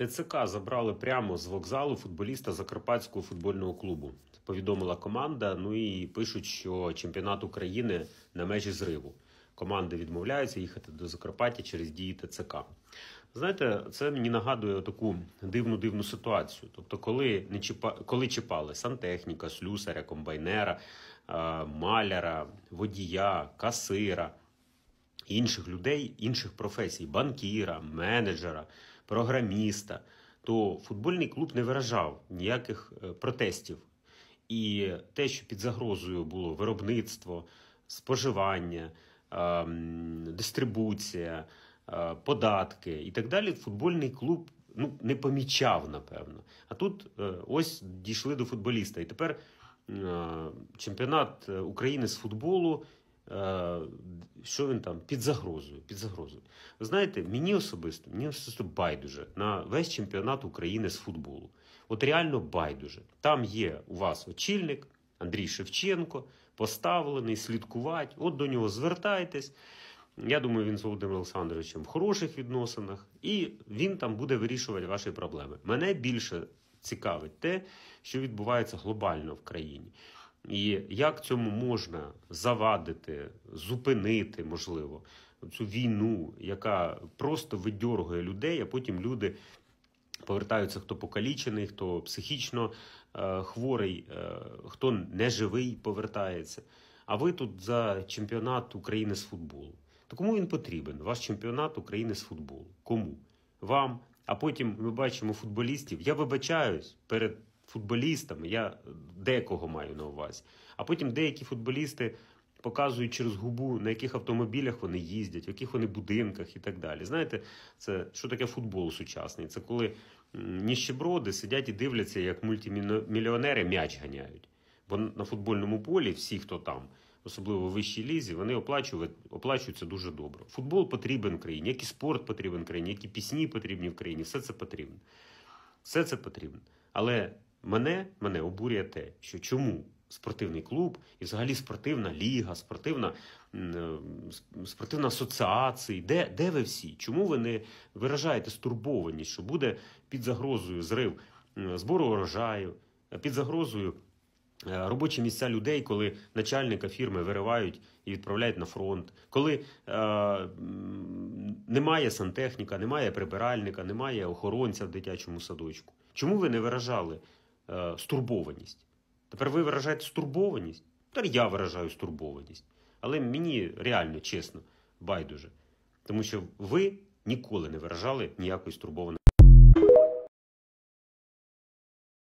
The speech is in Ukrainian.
ТЦК забрали прямо з вокзалу футболіста Закарпатського футбольного клубу. Повідомила команда, і пишуть, що чемпіонат України на межі зриву. Команди відмовляються їхати до Закарпаття через дії ТЦК. Знаєте, це мені нагадує таку дивну ситуацію. Тобто, коли чіпали сантехніка, слюсаря, комбайнера, маляра, водія, касира, інших людей, інших професій, банкіра, менеджера, програміста, то футбольний клуб не виражав ніяких протестів. І те, що під загрозою було виробництво, споживання, дистрибуція, податки і так далі, футбольний клуб не помічав, напевно. А тут ось дійшли до футболіста. І тепер чемпіонат України з футболу, що він там? Під загрозою. Ви знаєте, мені особисто байдуже на весь чемпіонат України з футболу. От реально байдуже. Там є у вас очільник Андрій Шевченко, поставлений, слідкувати. От до нього звертайтесь. Я думаю, він з Володимиром Олександровичем в хороших відносинах. І він там буде вирішувати ваші проблеми. Мене більше цікавить те, що відбувається глобально в країні. І як цьому можна завадити, зупинити, можливо, цю війну, яка просто видьоргує людей, а потім люди повертаються, хто покалічений, хто психічно хворий, хто неживий повертається. А ви тут за чемпіонат України з футболу. То кому він потрібен, ваш чемпіонат України з футболу? Кому? Вам. А потім ми бачимо футболістів. Я вибачаюсь перед футболістами, я декого маю на увазі. А потім деякі футболісти показують через губу, на яких автомобілях вони їздять, в яких вони будинках і так далі. Знаєте, це що таке футбол сучасний? Це коли ніщеброди сидять і дивляться, як мультимільйонери м'яч ганяють. Бо на футбольному полі всі, хто там, особливо в вищій лізі, вони оплачуються дуже добре. Футбол потрібен країні, як і спорт потрібен країні, як і пісні потрібні в країні. Все це потрібно. Все це потрібно. Але мене обурює те, що чому спортивний клуб і взагалі спортивна ліга, спортивна асоціація, де ви всі? Чому ви не виражаєте стурбованість, що буде під загрозою зрив збору урожаю, під загрозою робочі місця людей, коли начальника фірми виривають і відправляють на фронт, коли немає сантехніка, немає прибиральника, немає охоронця в дитячому садочку. Чому ви не виражали стурбованість? Тепер ви виражаєте стурбованість? Тепер я виражаю стурбованість. Але мені реально, чесно, байдуже. Тому що ви ніколи не виражали ніякої стурбованості.